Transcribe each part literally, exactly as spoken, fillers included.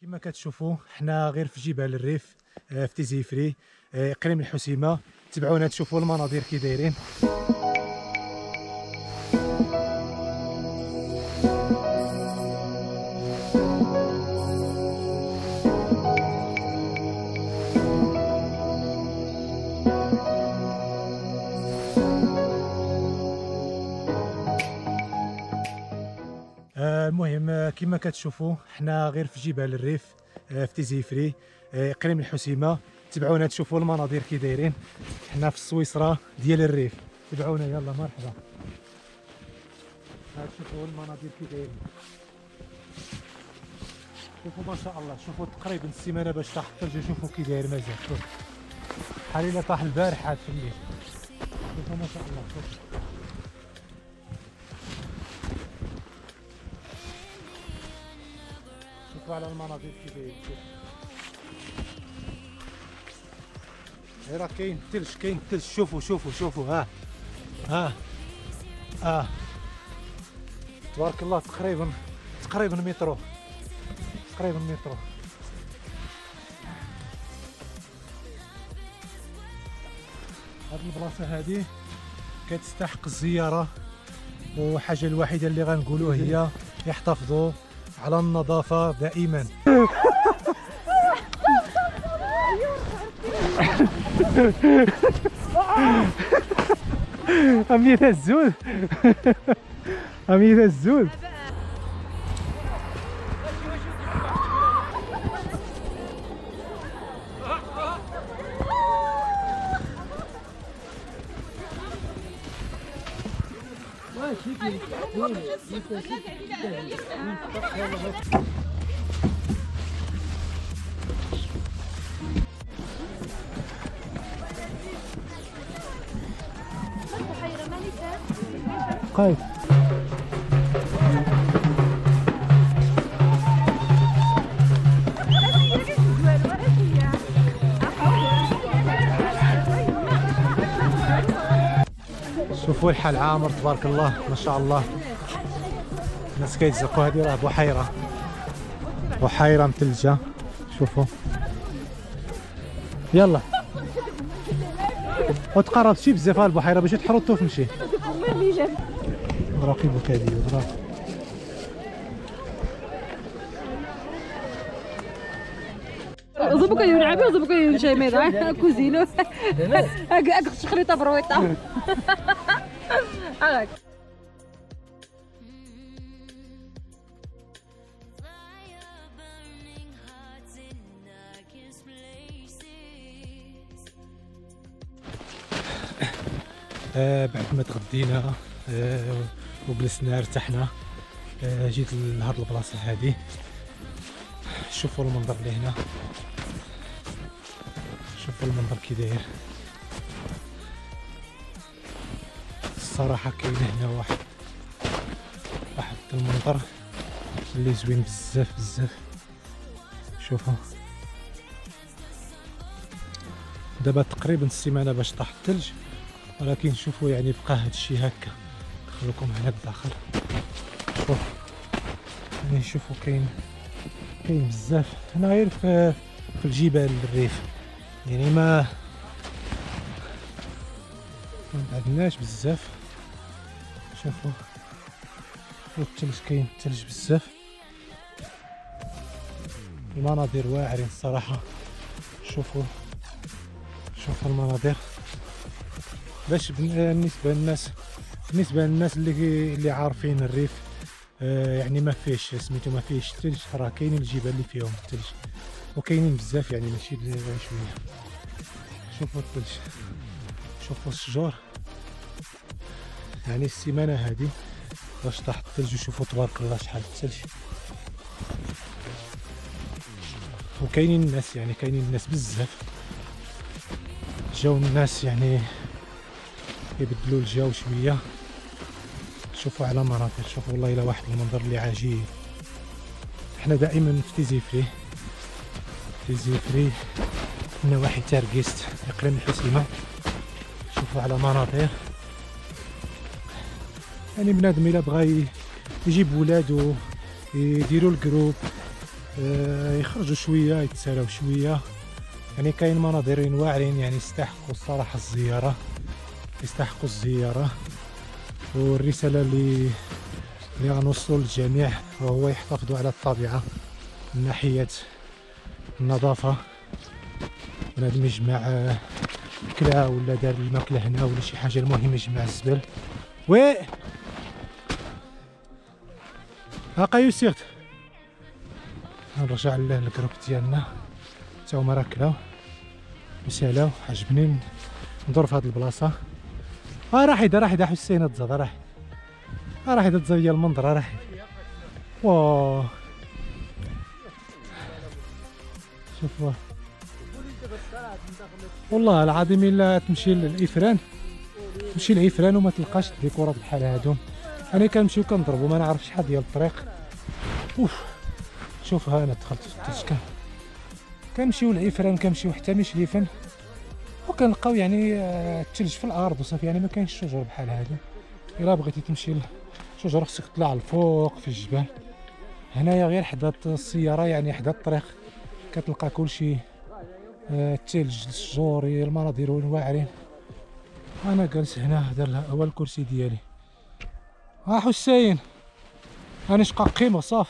كما كتشوفوا حنا غير في جبال الريف في تيزيفري اقليم الحسيمه. تبعونا تشوفوا المناظر كي دايرين. المهم كما كتشوفوا حنا غير في جبال الريف في تيزيفري اقليم الحسيمه. تبعونا تشوفوا المناظر كي دايرين. حنا في السويسرا ديال الريف. تبعونا يلا مرحبا. هاد شوفوا المناظر كي دايرين. شوفوا ما شاء الله. شوفوا تقريبا السيمانه باش طاح الثلج. شوفوا كي داير مازال. شوف بحال الا طاح البارح هاد في الليل. شوفوا ما شاء الله. شوف شوفوا على المناظر كي دايرين. راه كاين الثلج كاين الثلج. شوفوا شوفوا شوفوا ها ها اه تبارك الله. تقريبا تقريبا مترو تقريبا مترو. هاد البلاصه هادي كتستحق الزياره، وحاجه الوحيده اللي غنقولوا هي يحتفظوا على النظافه دائما. أمية الزول أمية الزول. قايد شوفوا الحال عامر تبارك الله ما شاء الله. الناس كيتزقوا. هذه راه بحيره بحيره مثلجه. شوفوا يلا وتقرب شي بزاف على البحيره باش تحرطوا تمشي. راقبوا كاديو برافو. زبوكا يلعبي وزبوكا يشيمي كوزينو هاك شخريطه برويطه هاك. آه بعد ما تغدينا آه وجلسنا ارتحنا آه جيت لهاد البلاصه هادي. شوفوا المنظر اللي هنا. شوفوا المنظر كي داير. الصراحه كاين هنا واحد واحد المنظر اللي زوين بزاف بزاف. شوفوا دابا تقريبا السيمانه باش طاح الثلج، ولكن شوفوا يعني بقى هادشي هكا. ندخلكم هنا الداخل. شوف يعني شوفوا كاين كاين بزاف هنا غير في في الجبال الريف. يعني ما ما بعدناش بزاف. شوفوا الثلج كاين الثلج بزاف. المناظر واعرين الصراحه. شوفوا شوفوا المناظر. باش بالنسبه للناس بالنسبه للناس اللي اللي عارفين الريف آه يعني ما فيهش سميتو ما فيهش الثلج. راه كاينين الجبال اللي فيهم الثلج وكاينين بزاف يعني ماشي شويه. شوفوا الثلج شوفوا الشجور. يعني السيمانه هذه باش طاح الثلج. وشوفوا تبارك الله شحال الثلج. وكاينين الناس يعني كاينين الناس بزاف. جاو الناس يعني يبدلوا الجو شويه. شوفوا على مناظر. شوفوا والله الا واحد المنظر اللي عجيب. احنا دائما في تيزيفري تيزيفري نواحي تاركيست اقليم الحسيمه. شوفوا على مناظر. يعني بنادم الا بغى يجيب ولادو يديروا الجروب آه يخرجوا شويه يتسالاو شويه. يعني كاين مناظرين واعرين يعني يستحقوا الصراحه الزياره، يستحقوا الزياره. والرساله اللي اللي غنوصلوا للجميع وهو يحتفظوا على الطبيعه من ناحيه النظافه. بنادم يجمع كلا ولا دار الماكله هنا ولا شي حاجه، المهم يجمع الزبل. وي هاكا يوسيرت نرجع للجروب ديالنا تا هما راه كلاو وسالاو. عجبني ندور في هاد البلاصه. اه راه حيدا راه حيدا حسين تزاد راه راه حيدا تزاد ديال المنظر راه واو. شوفوا والله العظيم الا تمشي للعفران، تمشي للعفران وما تلقاش الديكورات بحال هادو. انا كنمشيو كنضربو ما نعرف شحال ديال الطريق. اوف شوف ها انا دخلت في التسكان. كنمشيو للعفران كنمشيو حتى مشليفن وكنلقاو يعني الثلج في الارض وصافي. يعني ما كاينش شجر بحال هادو. الا بغيتي تمشي للشجر خصك تطلع الفوق في الجبال. هنايا غير حدا السياره يعني حدا الطريق كتلقى كلشي الثلج الشجور المناظر واعرين. انا جالس هنا هذا هو الكرسي ديالي. ها حسين انا شقا قيمه صاف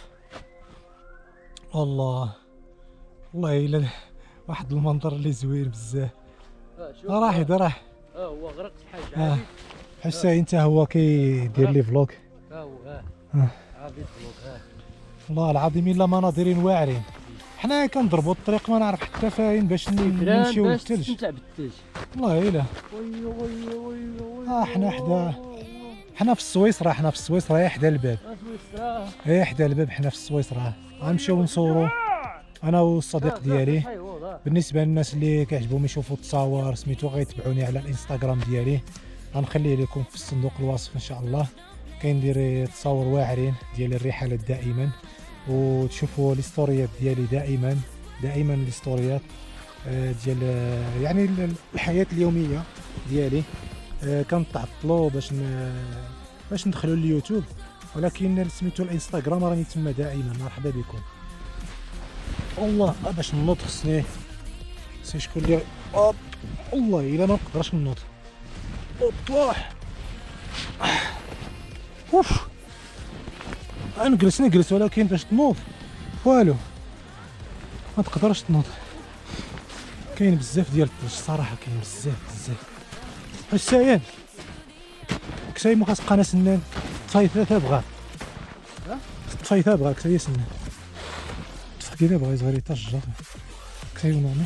والله والله الا واحد المنظر اللي زوين بزاف. راه حيدا راه اه هو غرق شحال اه حسين انت هو كيدير لي فلوق. ها هو اه ها عابد فلوق ها والله العظيم الا مناظرين واعرين. حنا كنضربوا الطريق ما نعرف حتى فاين باش نمشيو للثلج. تستمتع بالثلج والله الا وي وي وي وي. اه حنا حدا حنا في السويسرا، حنا في السويسرا حدا الباب. ايه حدا الباب حنا في السويسرا. غنمشيو نصوروا انا والصديق ديالي. بالنسبه للناس اللي كيعجبهم يشوفوا التصاور سميتو غيتبعوني على الانستغرام ديالي، غنخليه لكم في الصندوق الوصف ان شاء الله. كندير تصاور واعرين ديال الرحلات دائما، وتشوفوا الستوريات ديالي دائما دائما الستوريات ديال يعني الحياه اليوميه ديالي. كنتعطلوا باش باش ندخلوا اليوتيوب، ولكن سميتو الانستغرام راني تما دائما. مرحبا بكم. والله باش نوض خصني سي شكون اللي اوب والله الا ما نقدرش نوض. اوب طاح اوف نجلس نجلس ولكن باش تنوض والو ما تقدرش تنوض. كاين بزاف ديال الثلج الصراحه، كاين بزاف بزاف. حسين كساي مو خاص قناه سنان طفاي ثلاثه بغا طفاي ثلاثه بغا كساي سنان طفا كذا بغا يزغر يطجر كساي نورمال.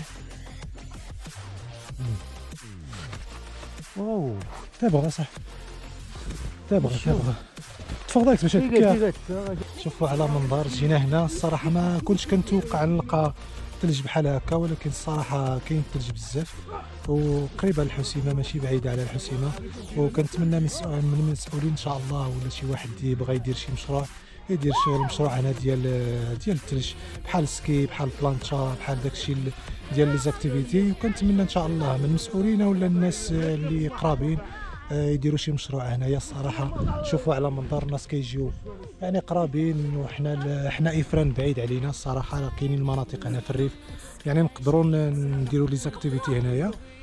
واو تبغى صح تبغى تبغى تفضلت باش هكا. شوفوا على منظر جينا هنا. الصراحه ما كنتش كنتوقع نلقى ثلج بحال هكا، ولكن الصراحه كاين ثلج بزاف وقريبه للحسيمه ماشي بعيده على الحسيمه. وكنتمنى من المسؤولين ان شاء الله ولا شي واحد يبغى يدير شي مشروع يدير شي المشروع هنا ديال ديال الثلج بحال السكي بحال البلانشا بحال داكشي ديال لي زاكتيفيتي. وكنتمنى ان شاء الله من المسؤولين ولا الناس اللي قرابين يديروا شي مشروع هنايا. الصراحه شوفوا على منظر الناس كيجيو يعني قرابين، وحنا حنا افران بعيد علينا الصراحه. كاينين المناطق هنا في الريف يعني نقدروا نديروا لي زاكتيفيتي هنايا